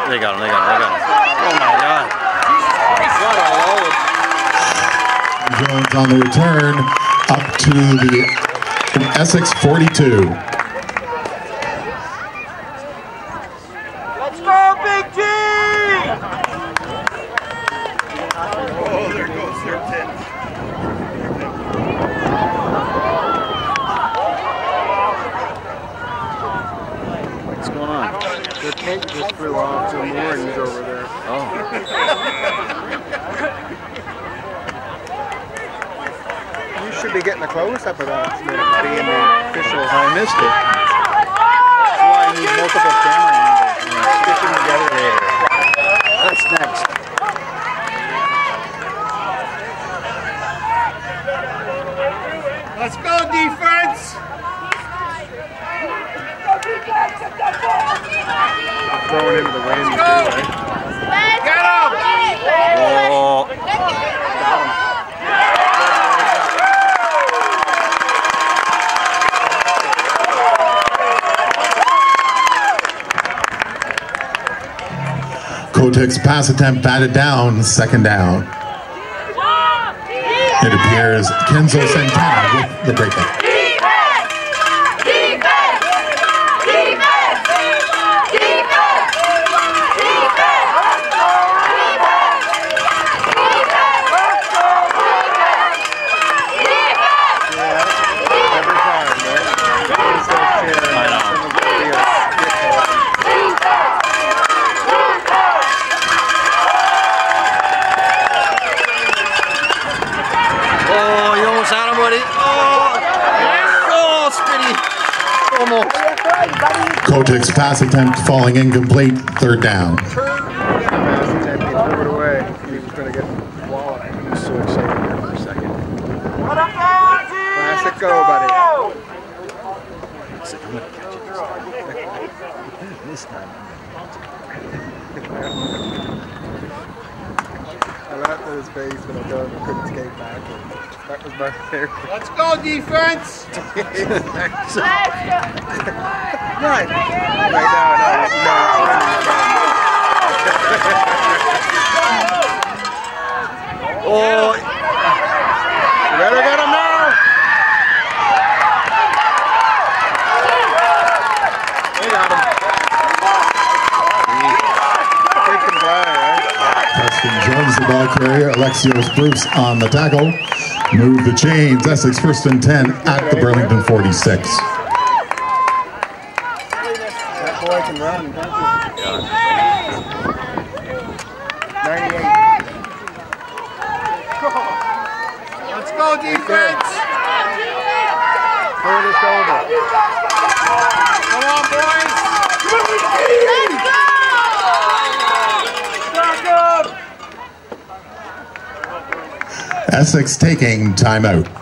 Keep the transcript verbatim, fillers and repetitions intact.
They got him, they got him, they got him. Oh my God. What a load. Jones on the return up to the Essex forty-two. Let's go, Big G! Oh, there goes their ten. What's going on? The tent just flew off some moorings over there. Oh. You should be getting a close-up of that, being the official. I missed it. That's why I need multiple camera angles and stitch them together. That's next. Let's go, defense! Throwing into the wind, too, right? Get him! Oh. Kotick's pass attempt batted down, second down. It appears Kenzo Santana with the breakup. Oh, you almost had him, buddy. Oh, oh, Spitty. Almost. Kotick's pass attempt falling incomplete, third down. Pass attempt, he threw it away. He was going to get walloped. He was so excited there for a second. Classic go, buddy. I'm going to catch it this time. I laughed at his face when I told him I couldn't skate back. That was my favorite. Let's go, defense! Right. Right, no, no, no. Oh, You better get him now! They got him. Freaking play, right? Preston joins the ball carrier. Alexios Bruce on the tackle. Move the chains. Essex first and ten at the Burlington forty-six. That boy can run, can't you? ninety-eight. Let's go, defense! Throw this over. Come on, boys! Essex taking timeout.